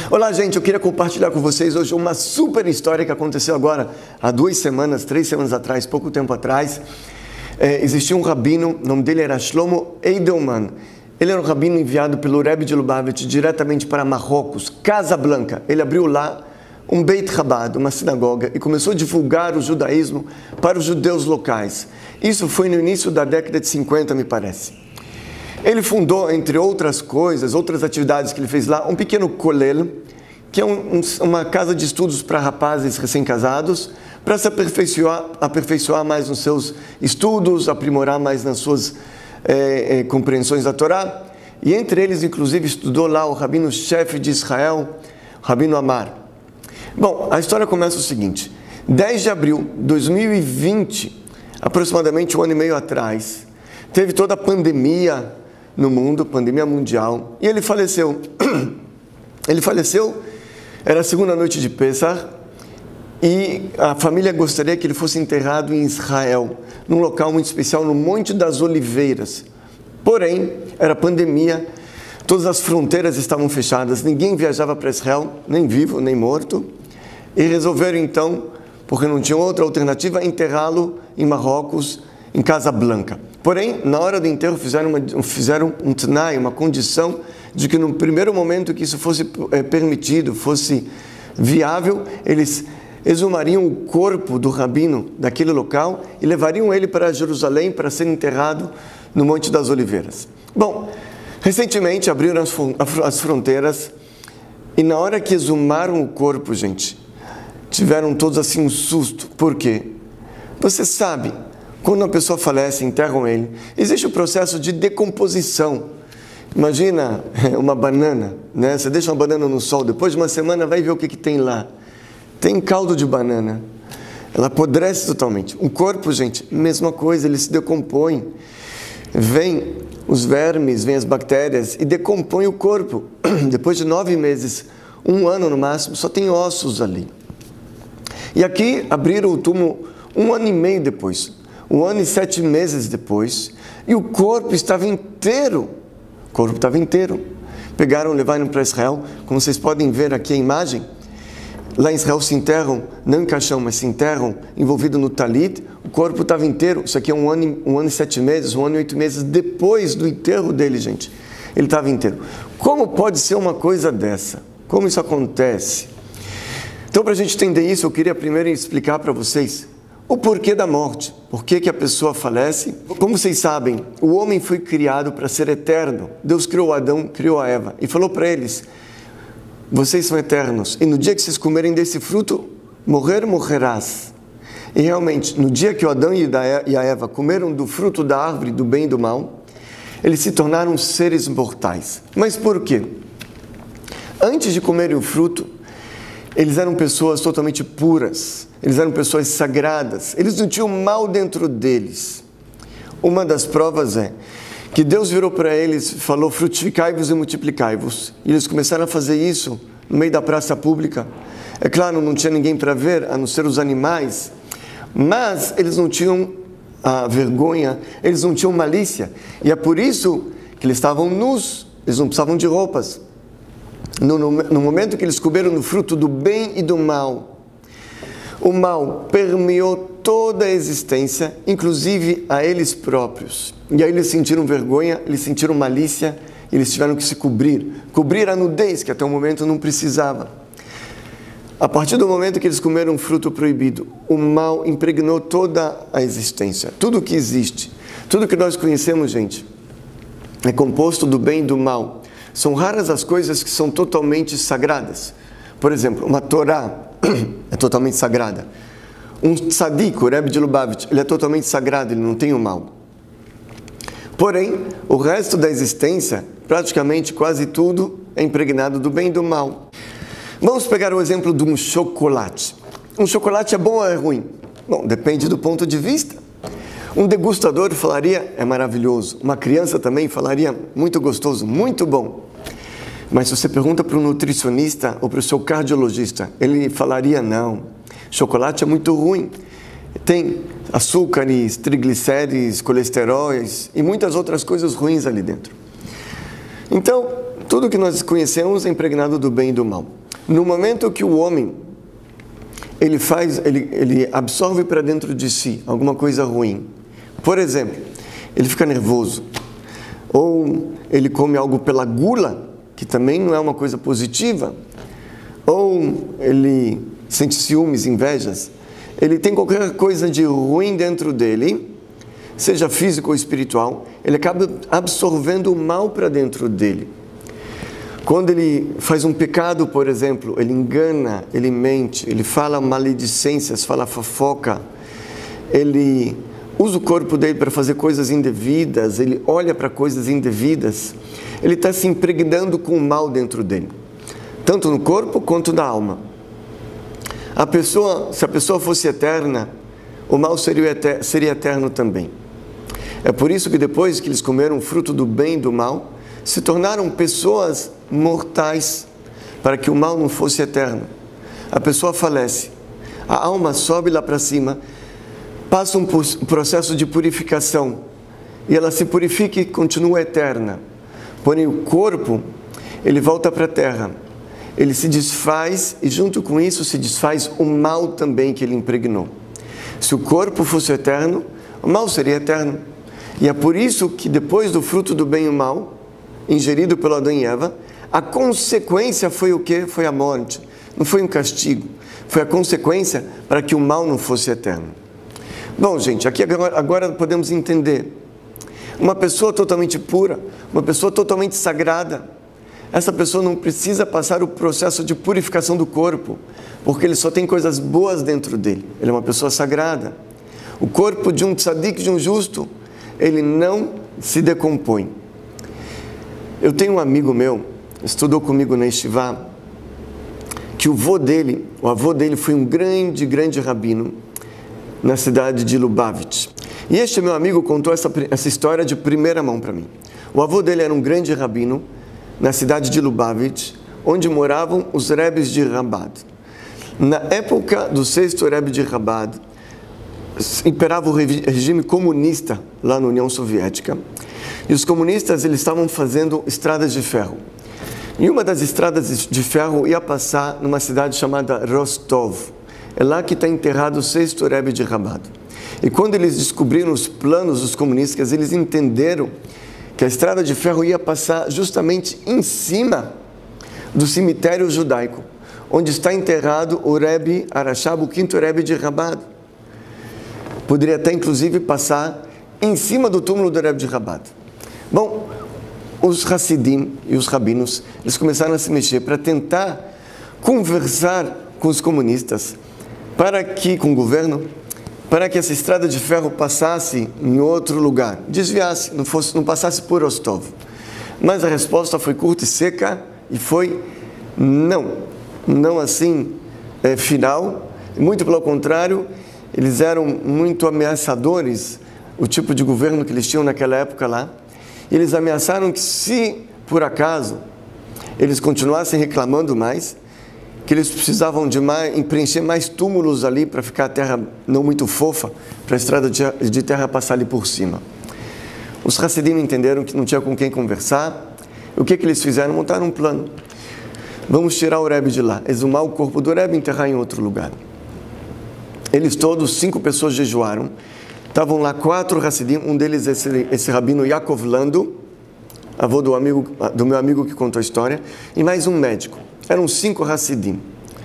Olá, gente, eu queria compartilhar com vocês hoje uma super história que aconteceu agora há 2 semanas, 3 semanas atrás, pouco tempo atrás. Existia um rabino, o nome dele era Shlomo Eidelman. Ele era um rabino enviado pelo Rebbe de Lubavitch diretamente para Marrocos, Casablanca. Ele abriu lá um Beit Chabad, uma sinagoga, e começou a divulgar o judaísmo para os judeus locais. Isso foi no início da década de 50, me parece. Ele fundou, entre outras coisas, outras atividades que ele fez lá, um pequeno kolel, que é uma casa de estudos para rapazes recém-casados, para se aperfeiçoar mais nos seus estudos, aprimorar mais nas suas compreensões da Torá. E entre eles, inclusive, estudou lá o rabino-chefe de Israel, o rabino Amar. Bom, a história começa o seguinte: 10 de abril de 2020, aproximadamente 1 ano e meio atrás, teve toda a pandemia no mundo, pandemia mundial, e ele faleceu. Ele faleceu, era a segunda noite de Pesach, e a família gostaria que ele fosse enterrado em Israel, num local muito especial, no Monte das Oliveiras. Porém, era pandemia, todas as fronteiras estavam fechadas, ninguém viajava para Israel, nem vivo, nem morto, e resolveram então, porque não tinha outra alternativa, enterrá-lo em Marrocos, em Casablanca. Porém, na hora do enterro fizeram um tnai, uma condição de que no primeiro momento que isso fosse permitido, fosse viável, eles exumariam o corpo do rabino daquele local e levariam ele para Jerusalém para ser enterrado no Monte das Oliveiras. Bom, recentemente abriram as fronteiras e na hora que exumaram o corpo, gente, tiveram todos assim um susto. Por quê? Você sabe, quando uma pessoa falece, enterram ele, existe o processo de decomposição. Imagina uma banana, né? Você deixa uma banana no sol, depois de uma semana vai ver o que tem lá. Tem caldo de banana, ela apodrece totalmente. O corpo, gente, mesma coisa, ele se decompõe. Vem os vermes, vem as bactérias e decompõe o corpo. Depois de 9 meses, 1 ano no máximo, só tem ossos ali. E aqui abriram o túmulo 1 ano e meio depois. 1 ano e 7 meses depois, e o corpo estava inteiro. O corpo estava inteiro. Pegaram, levaram para Israel. Como vocês podem ver aqui a imagem, lá em Israel se enterram, não em caixão, mas se enterram envolvido no talit. O corpo estava inteiro. Isso aqui é 1 ano e 7 meses, 1 ano e 8 meses depois do enterro dele, gente. Ele estava inteiro. Como pode ser uma coisa dessa? Como isso acontece? Então, para a gente entender isso, eu queria primeiro explicar para vocês o porquê da morte, por que a pessoa falece. Como vocês sabem, o homem foi criado para ser eterno. Deus criou Adão, criou a Eva e falou para eles: vocês são eternos, e no dia que vocês comerem desse fruto, morrerás. E realmente, no dia que o Adão e a Eva comeram do fruto da árvore do bem e do mal, eles se tornaram seres mortais. Mas por quê? Antes de comerem o fruto, eles eram pessoas totalmente puras, eles eram pessoas sagradas, eles não tinham mal dentro deles. Uma das provas é que Deus virou para eles e falou: frutificai-vos e multiplicai-vos. E eles começaram a fazer isso no meio da praça pública. É claro, não tinha ninguém para ver, a não ser os animais, mas eles não tinham vergonha, eles não tinham malícia. E é por isso que eles estavam nus, eles não precisavam de roupas. No momento que eles comeram do fruto do bem e do mal, o mal permeou toda a existência, inclusive a eles próprios. E aí eles sentiram vergonha, eles sentiram malícia, eles tiveram que se cobrir a nudez, que até o momento não precisava. A partir do momento que eles comeram um fruto proibido, o mal impregnou toda a existência. Tudo que existe, tudo que nós conhecemos, gente, é composto do bem e do mal. São raras as coisas que são totalmente sagradas. Por exemplo, uma Torá é totalmente sagrada. Um tzadik, o Rebbe de Lubavitch, ele é totalmente sagrado, ele não tem o mal. Porém, o resto da existência, praticamente quase tudo, é impregnado do bem e do mal. Vamos pegar o exemplo de um chocolate. Um chocolate é bom ou é ruim? Bom, depende do ponto de vista. Um degustador falaria: é maravilhoso. Uma criança também falaria: muito gostoso, muito bom. Mas se você pergunta para um nutricionista ou para o seu cardiologista, ele falaria: não, chocolate é muito ruim. Tem açúcares, triglicérides, colesteróis e muitas outras coisas ruins ali dentro. Então, Tudo que nós conhecemos é impregnado do bem e do mal. No momento que o homem ele absorve para dentro de si alguma coisa ruim, por exemplo, ele fica nervoso, ou ele come algo pela gula, que também não é uma coisa positiva, ou ele sente ciúmes, invejas, ele tem qualquer coisa de ruim dentro dele, seja físico ou espiritual, ele acaba absorvendo o mal para dentro dele. Quando ele faz um pecado, por exemplo, ele engana, ele mente, ele fala maledicências, fala fofoca, ele usa o corpo dele para fazer coisas indevidas, ele olha para coisas indevidas, ele está se impregnando com o mal dentro dele, tanto no corpo quanto na alma. Se a pessoa fosse eterna, o mal seria eterno também. É por isso que depois que eles comeram o fruto do bem e do mal, se tornaram pessoas mortais, para que o mal não fosse eterno. A pessoa falece, a alma sobe lá para cima, passa um processo de purificação, e ela se purifica e continua eterna. Porém, o corpo, ele volta para a terra, ele se desfaz, e junto com isso se desfaz o mal também que ele impregnou. Se o corpo fosse eterno, o mal seria eterno. E é por isso que depois do fruto do bem e o mal, ingerido pelo Adão e Eva, a consequência foi o quê? Foi a morte. Não foi um castigo. Foi a consequência para que o mal não fosse eterno. Bom, gente, aqui agora podemos entender. Uma pessoa totalmente pura, uma pessoa totalmente sagrada, essa pessoa não precisa passar o processo de purificação do corpo, porque ele só tem coisas boas dentro dele. Ele é uma pessoa sagrada. O corpo de um tzadik, de um justo, ele não se decompõe. Eu tenho um amigo meu, estudou comigo na Yeshiva, que o avô dele foi um grande rabino na cidade de Lubavitch. E este meu amigo contou essa história de primeira mão para mim. O avô dele era um grande rabino na cidade de Lubavitch, onde moravam os rebes de Chabad. Na época do sexto rebbe de Chabad, imperava o regime comunista lá na União Soviética. E os comunistas, eles estavam fazendo estradas de ferro. E uma das estradas de ferro ia passar numa cidade chamada Rostov. É lá que está enterrado o sexto rebbe de Chabad. E quando eles descobriram os planos dos comunistas, eles entenderam que a estrada de ferro ia passar justamente em cima do cemitério judaico, onde está enterrado o Rebbe Arashab, o quinto rebbe de Chabad. Poderia até, inclusive, passar em cima do túmulo do rebbe de Chabad. Bom, os Hassidim e os rabinos, eles começaram a se mexer para tentar conversar com os comunistas, com o governo, para que essa estrada de ferro passasse em outro lugar, desviasse, não passasse por Rostov. Mas a resposta foi curta e seca, e foi não assim final, muito pelo contrário, eles eram muito ameaçadores, o tipo de governo que eles tinham naquela época lá. E eles ameaçaram que, se por acaso eles continuassem reclamando mais, que eles precisavam de preencher mais túmulos ali para ficar a terra não muito fofa, para a estrada de terra passar ali por cima. Os Hassidim entenderam que não tinha com quem conversar. O que eles fizeram? Montaram um plano. Vamos tirar o Rebbe de lá, exumar o corpo do Rebbe e enterrar em outro lugar. Eles todos, 5 pessoas jejuaram. Estavam lá 4 Hassidim, um deles esse rabino Yaakov Lando, avô do meu amigo que contou a história, e mais um médico. Eram 5 Hassidim.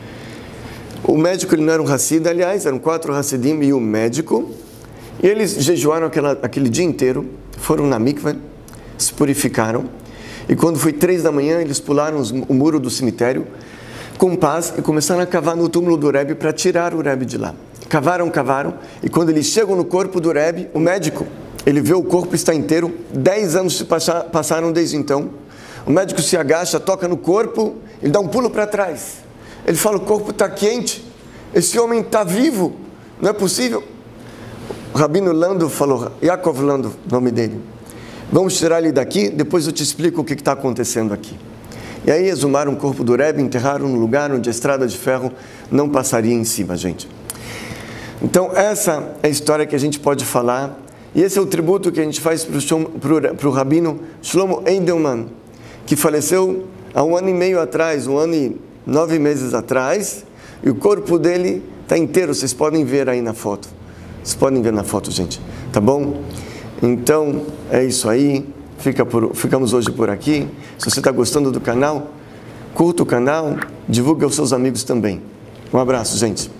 O médico, ele não era um Hassid, aliás, eram 4 Hassidim e o médico. E eles jejuaram aquele dia inteiro, foram na mikveh, se purificaram. E quando foi 3 da manhã, eles pularam o muro do cemitério com paz e começaram a cavar no túmulo do Rebbe para tirar o Rebbe de lá. Cavaram, e quando eles chegam no corpo do Rebbe, o médico, ele vê o corpo está inteiro, 10 anos se passaram desde então. O médico se agacha, toca no corpo, ele dá um pulo para trás. Ele fala, o corpo está quente, esse homem está vivo, não é possível. O rabino Lando falou, Yaakov Lando, nome dele, vamos tirar ele daqui, depois eu te explico o que está acontecendo aqui. E aí exumaram o corpo do Rebbe, enterraram no lugar onde a estrada de ferro não passaria em cima, gente. Então, essa é a história que a gente pode falar, e esse é o tributo que a gente faz para o rabino Shlomo Eidelman, que faleceu há 1 ano e meio atrás, 1 ano e 9 meses atrás, e o corpo dele está inteiro, vocês podem ver aí na foto. Vocês podem ver na foto, gente, tá bom? Então, é isso aí, ficamos hoje por aqui. Se você está gostando do canal, curta o canal, divulgue aos seus amigos também. Um abraço, gente.